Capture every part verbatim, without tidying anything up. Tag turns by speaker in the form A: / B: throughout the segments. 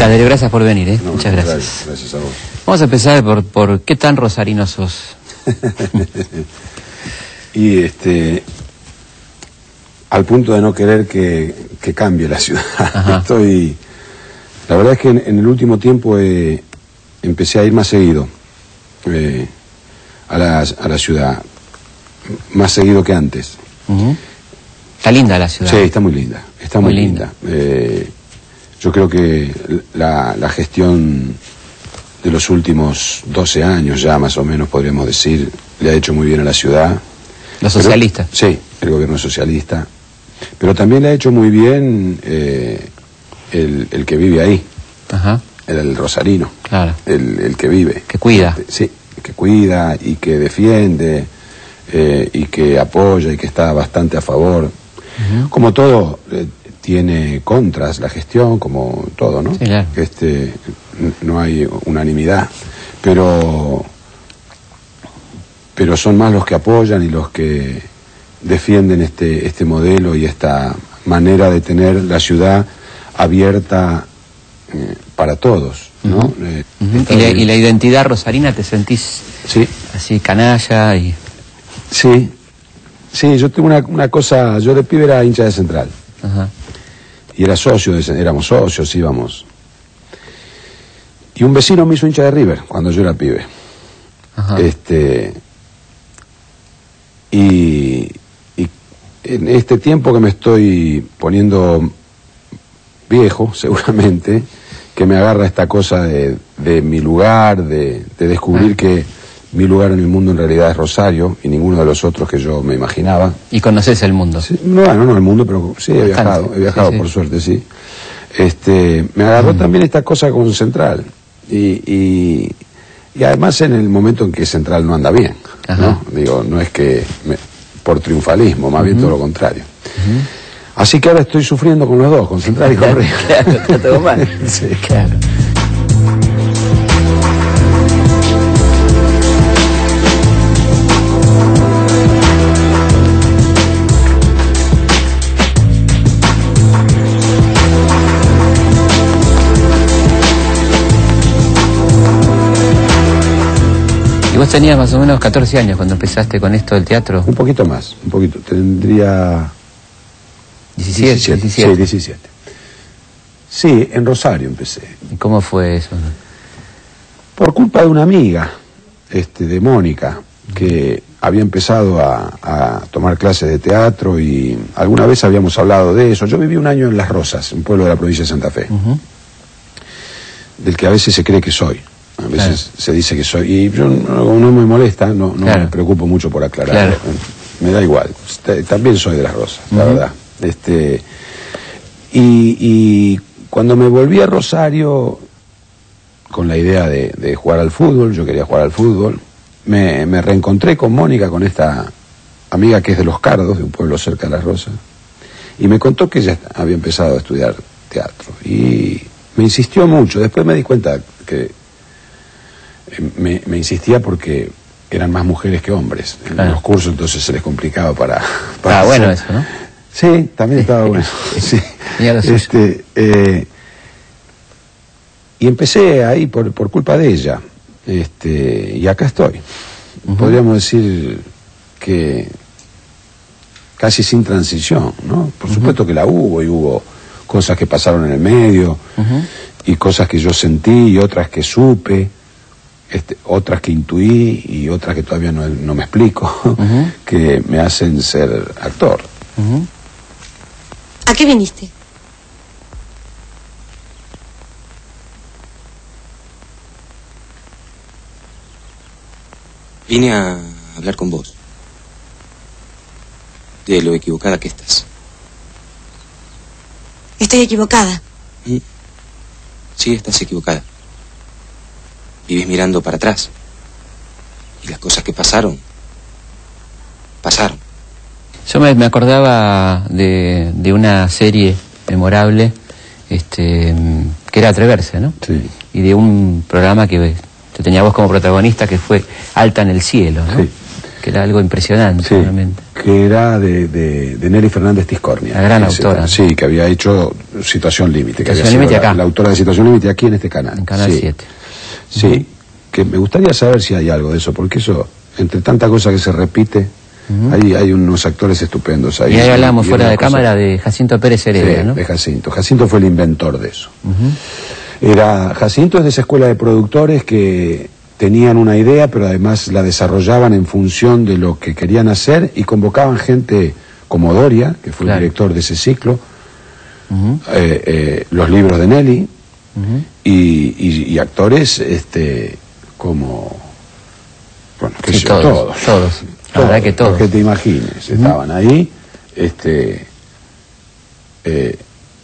A: Calderio, gracias por venir, ¿eh?
B: No,
A: muchas gracias.
B: gracias. Gracias a vos.
A: Vamos a empezar por, por qué tan rosarino sos.
B: Y este, al punto de no querer que, que cambie la ciudad. Ajá. Estoy, la verdad es que en, en el último tiempo eh, empecé a ir más seguido eh, a, la, a la ciudad, más seguido que antes.
A: Uh-huh. Está linda la ciudad.
B: Sí, está muy linda, está muy, muy linda. linda. Eh, yo creo que la, la gestión de los últimos doce años ya más o menos podríamos decir le ha hecho muy bien a la ciudad.
A: ¿Los socialistas?
B: Pero, sí, el gobierno socialista. Pero también le ha hecho muy bien eh, el, el que vive ahí.
A: Ajá.
B: El, el rosarino.
A: Claro.
B: El, el que vive.
A: Que cuida.
B: Sí, que cuida y que defiende eh, y que apoya y que está bastante a favor. Uh-huh. Como todo eh, tiene contras la gestión, como todo, ¿no?
A: Sí, claro.
B: Este, no hay unanimidad, pero pero son más los que apoyan y los que defienden este este modelo y esta manera de tener la ciudad abierta eh, para todos, ¿no?
A: Uh-huh. Eh, uh-huh. ¿Y, la, ¿Y la identidad rosarina te sentís
B: sí.
A: así canalla? y
B: Sí, sí, yo tengo una, una cosa, yo de pibe era hincha de Central.
A: Ajá.
B: Y era socio, de, éramos socios, íbamos. Y un vecino me hizo hincha de River cuando yo era pibe.
A: Ajá.
B: Este y, y en este tiempo que me estoy poniendo viejo, seguramente, que me agarra esta cosa de, de mi lugar, de, de descubrir ah. que mi lugar en el mundo en realidad es Rosario y ninguno de los otros que yo me imaginaba.
A: ¿Y conoces el mundo?
B: Sí, no, no, no el mundo, pero sí he viajado, he viajado sí, sí. por suerte, sí. Este, me agarró mm. también esta cosa con Central y, y, y además en el momento en que Central no anda bien, ¿no? Digo, no es que me, por triunfalismo, más uh-huh. bien todo lo contrario. Uh-huh. Así que ahora estoy sufriendo con los dos, con Central y con River.
A: Claro, está todo mal.
B: Sí, claro.
A: ¿Y vos tenías más o menos catorce años cuando empezaste con esto del teatro?
B: Un poquito más, un poquito. Tendría...
A: diecisiete, diecisiete.
B: diecisiete. Sí, diecisiete. Sí, en Rosario empecé.
A: ¿Y cómo fue eso?
B: Por culpa de una amiga, este, de Mónica, que había empezado a, a tomar clases de teatro y alguna vez habíamos hablado de eso. Yo viví un año en Las Rosas, un pueblo de la provincia de Santa Fe, uh-huh. del que a veces se cree que soy. A veces claro. se dice que soy, y yo no, no me molesta, no, no claro. me preocupo mucho por aclararlo, claro. me da igual, también soy de Las Rosas, uh-huh. la verdad. Este, y, y cuando me volví a Rosario, con la idea de, de jugar al fútbol, yo quería jugar al fútbol, me, me reencontré con Mónica, con esta amiga que es de Los Cardos, de un pueblo cerca de Las Rosas, y me contó que ella había empezado a estudiar teatro, y me insistió mucho, después me di cuenta que Me, me insistía porque eran más mujeres que hombres en claro. los cursos, entonces se les complicaba para... para
A: ah, bueno eso, ¿no?
B: Sí, también estaba bueno. Sí. Este, eh, y empecé ahí por, por culpa de ella. Este, y acá estoy. Uh-huh. Podríamos decir que casi sin transición, ¿no? Por uh-huh. supuesto que la hubo, y hubo cosas que pasaron en el medio, uh-huh. y cosas que yo sentí, y otras que supe. Este, otras que intuí y otras que todavía no, no me explico, uh-huh. que me hacen ser actor.
C: Uh-huh. ¿A qué viniste?
D: Vine a hablar con vos de lo equivocada que estás.
C: ¿Estoy equivocada?
D: ¿Mm? Sí, estás equivocada. Vives mirando para atrás. Y las cosas que pasaron, pasaron.
A: Yo me, me acordaba de, de una serie memorable, este, que era Atreverse, ¿no?
B: Sí.
A: Y de un programa que te tenía vos como protagonista, que fue Alta en el Cielo, ¿no?
B: Sí.
A: Que era algo impresionante,
B: sí.
A: realmente.
B: que era de, de, de Nelly Fernández Tiscornia.
A: La gran
B: que
A: autora.
B: Se, sí, que había hecho Situación Límite. Que
A: Situación
B: había
A: Límite
B: sido la,
A: acá.
B: la autora de Situación Límite aquí en este canal.
A: En Canal
B: sí.
A: siete.
B: Sí,
A: Uh-huh.
B: que me gustaría saber si hay algo de eso, porque eso, entre tanta cosa que se repite, uh-huh. hay, hay unos actores estupendos ahí.
A: Y ahí hablamos
B: y
A: fuera de
B: cosa...
A: cámara de Jacinto Pérez Heredia,
B: sí,
A: ¿no?
B: de Jacinto. Jacinto fue el inventor de eso.
A: Uh-huh.
B: Era, Jacinto es de esa escuela de productores que tenían una idea, pero además la desarrollaban en función de lo que querían hacer y convocaban gente como Doria, que fue
A: claro.
B: el director de ese ciclo,
A: Uh-huh.
B: eh, eh, los libros de Nelly,
A: Uh-huh.
B: y, y, y actores este como, bueno, qué
A: Sí,
B: sé yo,
A: todos,
B: todos,
A: todos. La verdad que todos.
B: que te imagines, estaban ahí, este, eh,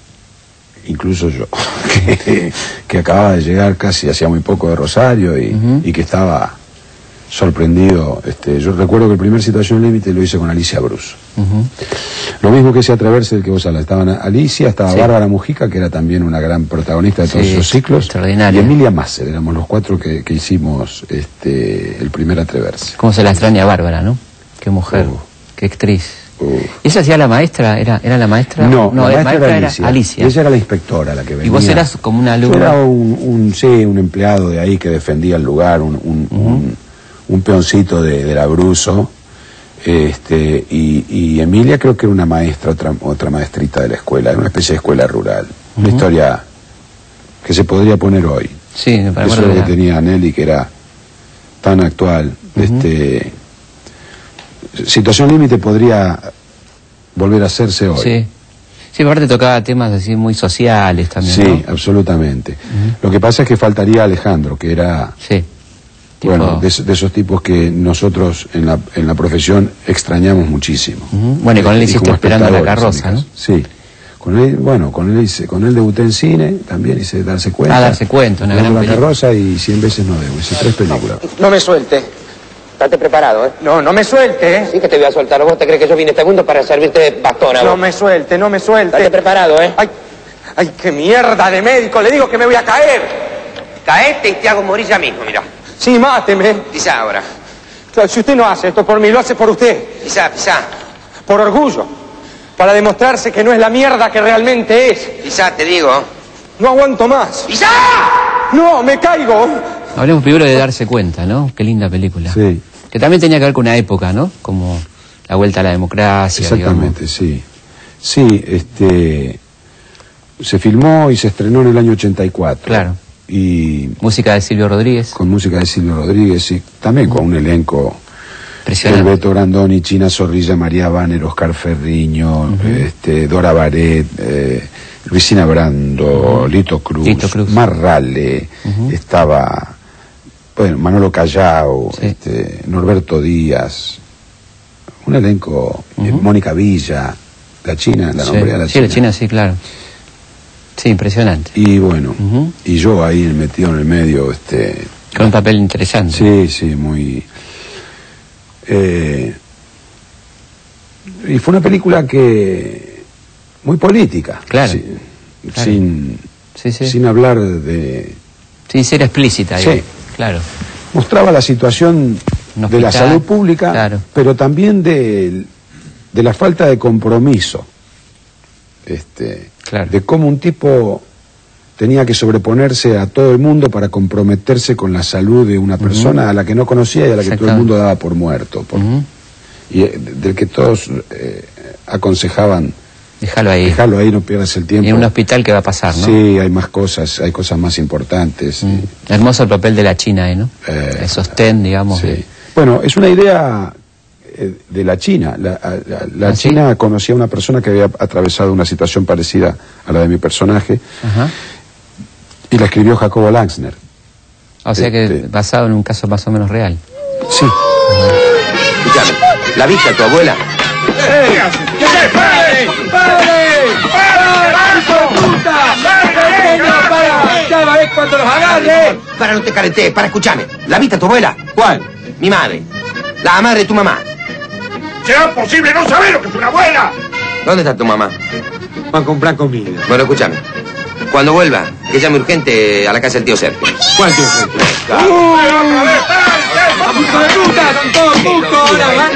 B: incluso yo, que, que acababa de llegar casi hacía muy poco de Rosario y,
A: Uh-huh.
B: y que estaba sorprendido. Este, yo recuerdo que el primer Situación Límite lo hice con Alicia Bruce.
A: Uh-huh.
B: Lo mismo que ese Atreverse del que vos hablas. Estaban Alicia, estaba
A: Sí.
B: Bárbara Mujica, que era también una gran protagonista de todos
A: Sí,
B: esos ciclos.
A: extraordinaria.
B: Y Emilia Masser, éramos los cuatro que, que hicimos este, el primer Atreverse.
A: Cómo se la extraña a Bárbara, ¿no? Qué mujer,
B: Uh.
A: qué actriz.
B: Uh.
A: ¿Y esa hacía la maestra? ¿Era, era la maestra?
B: No, la
A: el
B: maestra, era Alicia.
A: Alicia.
B: Ella era la inspectora, la que venía.
A: Y vos eras como una
B: Yo
A: alumna.
B: era un, un, sí, un empleado de ahí que defendía el lugar, un, un,
A: Uh-huh.
B: un, un peoncito de, del Abruzzo. Este, y, y Emilia creo que era una maestra, otra, otra maestrita de la escuela, era una especie de escuela rural. Una
A: Uh-huh.
B: historia que se podría poner hoy.
A: Sí, me
B: Eso
A: parece
B: es lo que tenía Nelly, que era tan actual.
A: Uh-huh.
B: Este, Situación Límite podría volver a hacerse hoy.
A: Sí. Sí, aparte tocaba temas así muy sociales también,
B: Sí,
A: ¿no?
B: absolutamente.
A: Uh-huh.
B: Lo que pasa es que faltaría Alejandro, que era,
A: Sí. Tipo-
B: bueno, de, de esos tipos que nosotros en la, en la profesión extrañamos muchísimo.
A: Ujú. Bueno, y con él
B: Eh,
A: hiciste
B: como
A: Esperando la
B: espectadores,
A: carroza,
B: en mi
A: ¿no?
B: caso. Sí. Con él, bueno, con él hice, con él debuté en cine, también hice Darse Cuenta.
A: Ah, Darse Cuenta, una
B: Esperando
A: gran
B: la
A: película.
B: carroza y Cien veces no debo. Hice tres películas.
E: No me suelte.
F: Estate preparado, ¿eh?
E: No, no me suelte, ¿eh?
F: Sí que te voy a soltar. ¿Vos te crees que yo vine a este mundo para servirte de bastón a
E: No
F: vos?
E: me suelte, no me suelte.
F: Estate preparado, ¿eh?
E: Ay, ay, qué mierda de médico. Le digo que me voy a caer.
F: Caete y te hago morir ya mismo, mira.
E: Sí, máteme.
F: Pisá ahora.
E: Claro, si usted no hace esto por mí, lo hace por usted.
F: Pisá, pisá.
E: Por orgullo. Para demostrarse que no es la mierda que realmente es.
F: Pisá, te digo.
E: No aguanto más.
F: ¡Pisá!
E: No, me caigo.
A: Hablemos primero de Darse Cuenta, ¿no? Qué linda película.
B: Sí.
A: Que también tenía que ver con una época, ¿no? Como la vuelta a la democracia.
B: Exactamente, sí. Sí, este, se filmó y se estrenó en el año ochenta y cuatro.
A: Claro.
B: Y
A: Música de Silvio Rodríguez.
B: con música de Silvio Rodríguez y también con un elenco. El
A: Impresionante.
B: Beto Brandoni, China Zorrilla, María Banner, Oscar Ferriño,
A: Uh-huh.
B: este, Dora Baret, eh, Luisina Brando, uh-huh. Lito Cruz,
A: Lito Cruz.
B: Marrale,
A: Uh-huh.
B: estaba bueno, Manolo Callao,
A: Sí.
B: este, Norberto Díaz, un elenco, eh,
A: Uh-huh.
B: Mónica Villa, la China, la
A: Sí.
B: nombré a la
A: Sí,
B: China.
A: la China, sí, claro. Sí, impresionante.
B: Y bueno,
A: Uh-huh.
B: y yo ahí metido en el medio, este,
A: Con un papel interesante.
B: sí, sí, muy... Eh, y fue una película que... muy política.
A: Claro.
B: Sí,
A: Claro.
B: Sin,
A: Sí, sí.
B: sin hablar de...
A: Sí, ser explícita,
B: Sí.
A: digo. Claro.
B: Mostraba la situación
A: Un
B: de la
A: hospital,
B: salud pública,
A: claro.
B: pero también de, de la falta de compromiso. Este,
A: Claro.
B: de cómo un tipo tenía que sobreponerse a todo el mundo para comprometerse con la salud de una persona a la que no conocía y a la que todo el
A: Exactamente.
B: mundo daba por muerto. por-
A: Ujú.
B: Y eh, del que todos eh, aconsejaban,
A: Déjalo ahí.
B: déjalo ahí, no pierdas el tiempo.
A: En un hospital que va a pasar, ¿no?
B: Sí, hay más cosas, hay cosas más importantes.
A: Mm. Hermoso el papel de la China ahí, ¿no?
B: Eh,
A: el sostén, digamos.
B: Sí.
A: de-
B: Bueno, es una idea eh, de la China. La, a- la- la
A: ¿Ah, sí?
B: China conocía a una persona que había atravesado una situación parecida a la de mi personaje
A: Ajá.
B: y la escribió Jacobo Langsner.
A: O sea que
B: Este-
A: basado en un caso más o menos real.
B: Sí.
F: Escuchame, ¿la viste a tu abuela?
E: Cada vez cuando los agarre.
F: Para, no te caretees, para, escuchame. ¿La viste a tu abuela?
E: ¿Cuál?
F: Mi madre. La madre de tu mamá.
G: ¿Será posible no saber lo que es una abuela?
F: ¿Dónde está tu mamá?
E: Va a comprar comida.
F: Bueno, escúchame. Cuando vuelva, que llame urgente a la casa del tío Sergio.
E: ¿Cuál tío Sergio? ¡Hijo de puta! ¡Son todos putos! ¡Ahora van a ver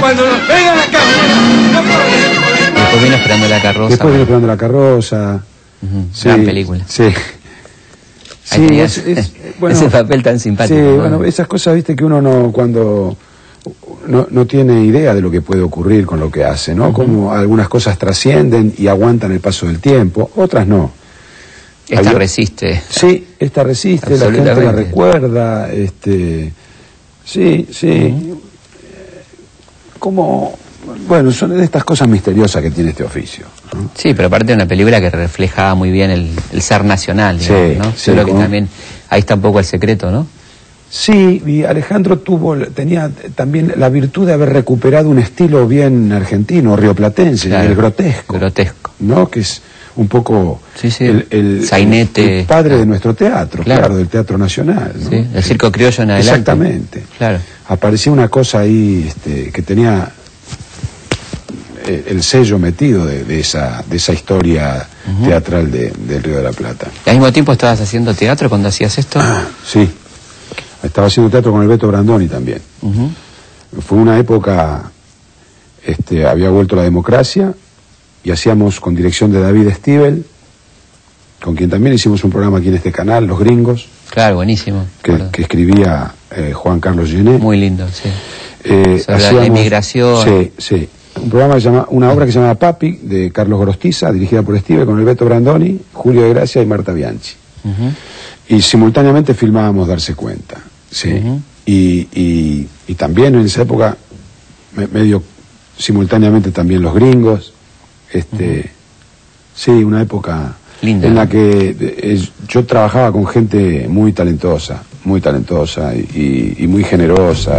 E: cuando venga la carroza.
A: Después vino Esperando la carroza.
B: Después vino Esperando la carroza.
A: Uh-huh.
B: Sí,
A: Gran película.
B: Sí.
A: Ahí
B: Sí,
A: tenías
B: es, es, bueno,
A: ese papel tan simpático.
B: Sí,
A: ¿no?
B: bueno, esas cosas, viste, que uno no, cuando no, no tiene idea de lo que puede ocurrir con lo que hace, ¿no? Uh-huh. Como algunas cosas trascienden y aguantan el paso del tiempo, otras no.
A: Esta
B: Hay,
A: resiste.
B: Sí, esta resiste, la gente la recuerda, este, sí, sí. Uh-huh. Como, bueno, son de estas cosas misteriosas que tiene este oficio, ¿no?
A: Sí, pero aparte de una película que reflejaba muy bien el, el ser nacional, digamos,
B: sí,
A: ¿no?
B: Sí,
A: Yo creo
B: como...
A: que también ahí está un poco el secreto, ¿no?
B: Sí, y Alejandro tuvo, tenía también la virtud de haber recuperado un estilo bien argentino, rioplatense, claro, el grotesco.
A: Grotesco.
B: ¿No? Que es un poco
A: sí, sí.
B: El, el,
A: Sainete,
B: el padre ah, de nuestro teatro, claro, claro del teatro nacional, ¿no?
A: Sí, el circo criollo en adelante.
B: Exactamente.
A: Claro.
B: Aparecía una cosa ahí este, que tenía el, el sello metido de, de, esa, de esa historia uh-huh. teatral de, del Río de la Plata.
A: ¿Y al mismo tiempo estabas haciendo teatro cuando hacías esto?
B: Ah, sí. Estaba haciendo teatro con el Beto Brandoni también. Uh-huh. Fue una época, este, había vuelto la democracia y hacíamos con dirección de David Stivel, con quien también hicimos un programa aquí en este canal, Los Gringos.
A: Claro, buenísimo.
B: Que, que escribía eh, Juan Carlos Gené.
A: Muy lindo, sí.
B: Eh,
A: Sobre
B: hacíamos,
A: la inmigración.
B: Sí, sí. Un programa que se llama, una obra que se llama Papi, de Carlos Gorostiza, dirigida por Stivel, con el Beto Brandoni, Julio de Gracia y Marta Bianchi. Uh-huh. Y simultáneamente filmábamos Darse Cuenta. Sí. Uh-huh. y, y, y también en esa época, me, medio simultáneamente también Los Gringos. Este, uh-huh. Sí, una época Linda, en la que eh, yo trabajaba con gente muy talentosa, muy talentosa y, y, y muy generosa.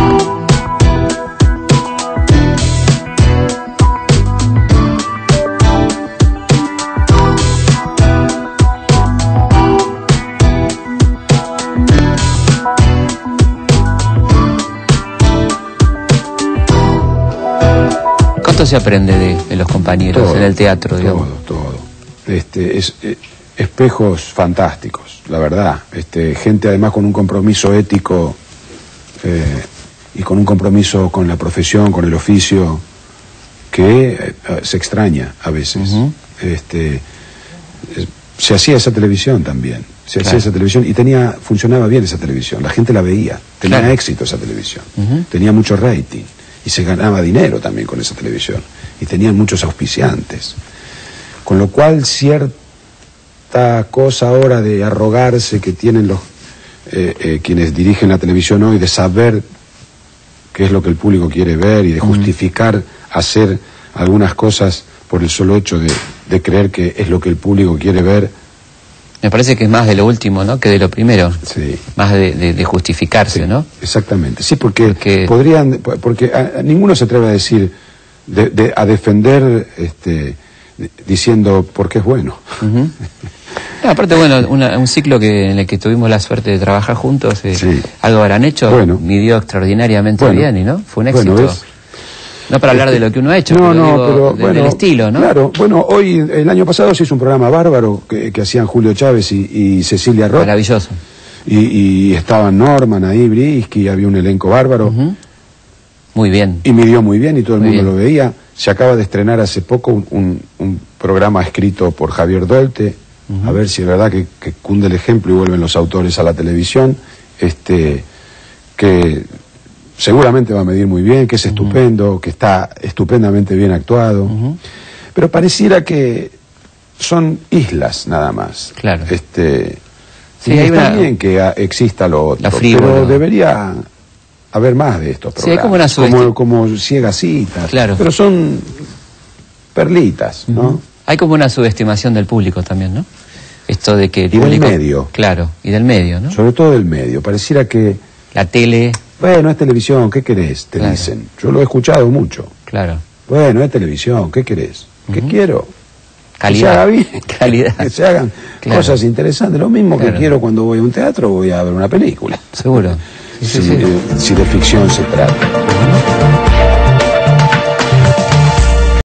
A: ¿Cuánto se aprende de, de los compañeros todo, en el teatro, digamos?
B: Todo, todo. Este, es, eh, espejos fantásticos, la verdad. Este, gente además con un compromiso ético eh, y con un compromiso con la profesión, con el oficio, que eh, se extraña a veces. Uh-huh. Este, eh, se hacía esa televisión también, se claro. hacía esa televisión y tenía, funcionaba bien esa televisión, la gente la veía, tenía claro. éxito esa televisión, uh-huh. tenía mucho rating. Y se ganaba dinero también con esa televisión. Y tenían muchos auspiciantes. Con lo cual, cierta cosa ahora de arrogarse que tienen los eh, eh, quienes dirigen la televisión hoy, de saber qué es lo que el público quiere ver y de justificar mm. hacer algunas cosas por el solo hecho de, de creer que es lo que el público quiere ver.
A: Me parece que es más de lo último, ¿no?, que de lo primero.
B: Sí.
A: Más de, de, de justificarse,
B: sí,
A: ¿no?
B: Exactamente. Sí, porque,
A: porque...
B: podrían, porque a, a ninguno se atreve a decir, de, de, a defender, este, de, diciendo porque es bueno.
A: Uh-huh. No, aparte, bueno, una, un ciclo que en el que tuvimos la suerte de trabajar juntos, eh, sí. algo habrán hecho, bueno. midió extraordinariamente bueno. bien, y ¿no? Fue un éxito. Bueno, no para hablar de lo que uno ha hecho,
B: no,
A: pero,
B: no,
A: digo,
B: pero
A: de,
B: bueno,
A: del estilo, ¿no?
B: Claro, bueno, hoy, el año pasado se hizo un programa bárbaro que, que hacían Julio Chávez y, y Cecilia Roth.
A: Maravilloso.
B: Y, y estaban Norman ahí, Brisky, había un elenco bárbaro. Uh-huh.
A: Muy bien.
B: Y midió muy bien y todo el
A: muy
B: mundo
A: bien.
B: lo veía. Se acaba de estrenar hace poco un, un, un programa escrito por Javier Dolte, uh-huh. a ver si es verdad que, que cunde el ejemplo y vuelven los autores a la televisión, este, que... seguramente va a medir muy bien, que es estupendo, uh-huh. que está estupendamente bien actuado, uh-huh. pero pareciera que son islas nada más.
A: Claro.
B: Este,
A: sí,
B: y
A: hay
B: está
A: una...
B: bien que a, exista lo otro,
A: frívolo.
B: Pero debería haber más de estos programas.
A: Sí, hay como una subestim...
B: como, como Ciegacitas,
A: claro.
B: pero son perlitas, ¿no?
A: Uh-huh. Hay como una subestimación del público también, ¿no? Esto de que el
B: y
A: público...
B: del medio.
A: Claro, y del medio, ¿no?
B: Sobre todo del medio. Pareciera que...
A: la tele...
B: Bueno, es televisión, ¿qué querés? Te claro. dicen. Yo lo he escuchado mucho.
A: Claro.
B: Bueno, es televisión, ¿qué querés? ¿Qué uh-huh. quiero?
A: Calidad.
B: Que se haga bien.
A: Calidad.
B: Que se hagan claro. cosas interesantes. Lo mismo claro. que quiero cuando voy a un teatro, voy a ver una película.
A: Seguro.
B: Sí, si, sí, sí. Eh, si de ficción se trata. Uh-huh.